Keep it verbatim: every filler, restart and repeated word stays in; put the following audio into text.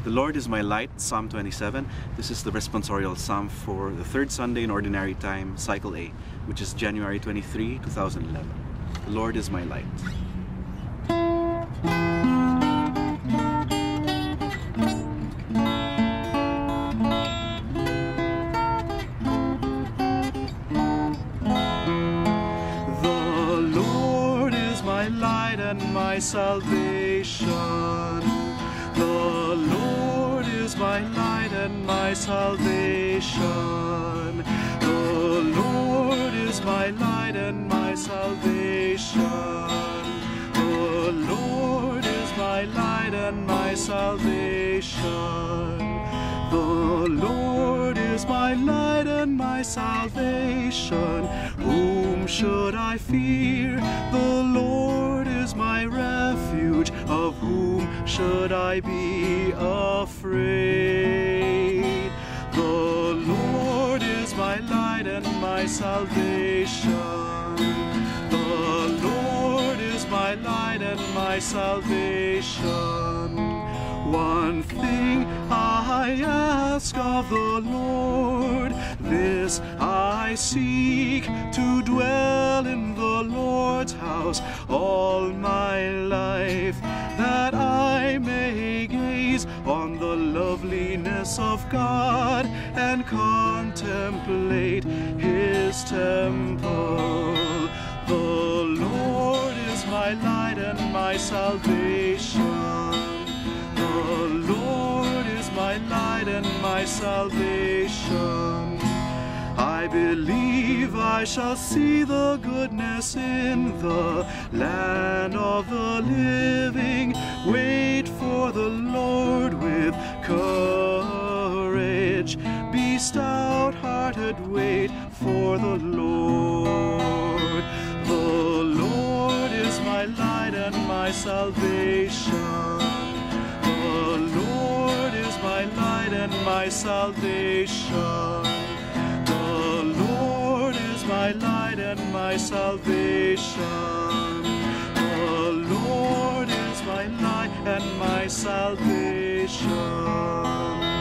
The Lord is my light, Psalm twenty-seven. This is the responsorial psalm for the third Sunday in Ordinary Time, Cycle A, which is January twenty-third, two thousand eleven. The Lord is my light. The Lord is my light and my salvation. The Lord is my light and my salvation. The Lord is my light and my salvation. The Lord is my light and my salvation. The Lord is my light and my salvation. Whom should I fear? The Lord is my refuge. Of whom should I be afraid? The Lord is my light and my salvation. The Lord is my light and my salvation. One thing I ask of the Lord, this I seek, to dwell in the Lord's house all my life, that I may gaze on the loveliness of God and contemplate His temple. The Lord is my light and my salvation. The Lord is my light and my salvation. I believe I shall see the goodness in the land of the living. Wait for the Lord with courage. Be stout-hearted, wait for the Lord. The Lord is my light and my salvation. The Lord is my light and my salvation. The Lord is my light and my salvation. The Lord is my light and my salvation.